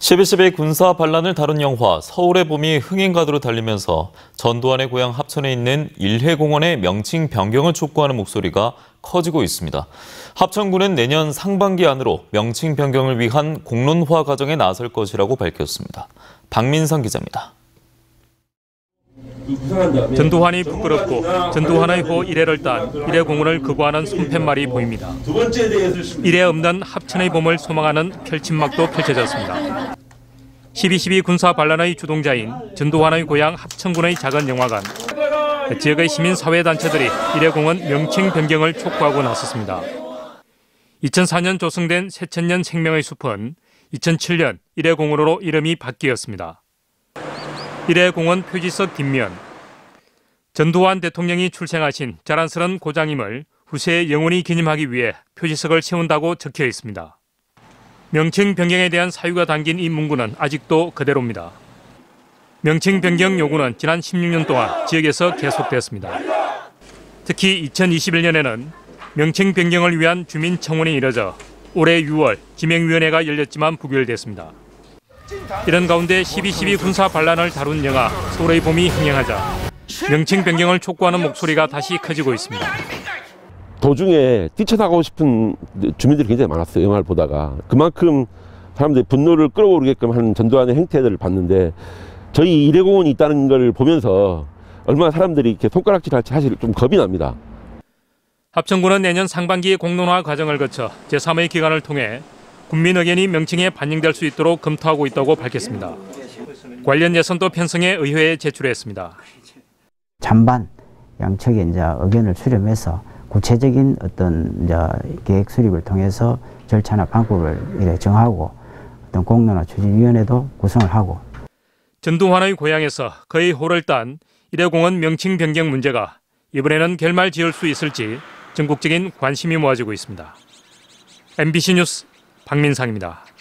12.12 군사 반란을 다룬 영화 서울의 봄이 흥행가도로 달리면서 전두환의 고향 합천에 있는 일회공원의 명칭 변경을 촉구하는 목소리가 커지고 있습니다. 합천군은 내년 상반기 안으로 명칭 변경을 위한 공론화 과정에 나설 것이라고 밝혔습니다. 박민상 기자입니다. 전두환이 부끄럽고 전두환의 호 일회를 딴 일회공원을 거부하는 손팻말이 보입니다. 일회 없는 합천의 봄을 소망하는 펼침막도 펼쳐졌습니다. 12.12 군사 반란의 주동자인 전두환의 고향 합천군의 작은 영화관, 지역의 시민사회단체들이 일회공원 명칭 변경을 촉구하고 나섰습니다. 2004년 조성된 새천년 생명의 숲은 2007년 일회공원으로 이름이 바뀌었습니다. 일회공원 표지석 뒷면, 전두환 대통령이 출생하신 자랑스런 고장임을 후세에 영원히 기념하기 위해 표지석을 세운다고 적혀 있습니다. 명칭 변경에 대한 사유가 담긴 이 문구는 아직도 그대로입니다. 명칭 변경 요구는 지난 16년 동안 지역에서 계속됐습니다. 특히 2021년에는 명칭 변경을 위한 주민 청원이 이뤄져 올해 6월 지명위원회가 열렸지만 부결됐습니다. 이런 가운데 12.12 군사 반란을 다룬 영화 서울의 봄이 흥행하자 명칭 변경을 촉구하는 목소리가 다시 커지고 있습니다. 도중에 뛰쳐나가고 싶은 주민들이 굉장히 많았어요. 영화를 보다가. 그만큼 사람들이 분노를 끌어오르게끔 하는 전두환의 행태들을 봤는데 저희 일회공원이 있다는 걸 보면서 얼마나 사람들이 이렇게 손가락질할지 사실 좀 겁이 납니다. 합천군은 내년 상반기에 공론화 과정을 거쳐 제3의 기관을 통해 국민 의견이 명칭에 반영될 수 있도록 검토하고 있다고 밝혔습니다. 관련 예산도 편성해 의회에 제출했습니다. 찬반 양측의 의견을 수렴해서 구체적인 어떤 계획 수립을 통해서 절차나 방법을 정하고 어떤 공론화 추진위원회도 구성을 하고. 전두환의 고향에서 그의 호를 딴 일회공원 명칭 변경 문제가 이번에는 결말 지을 수 있을지 전국적인 관심이 모아지고 있습니다. MBC 뉴스 박민상입니다.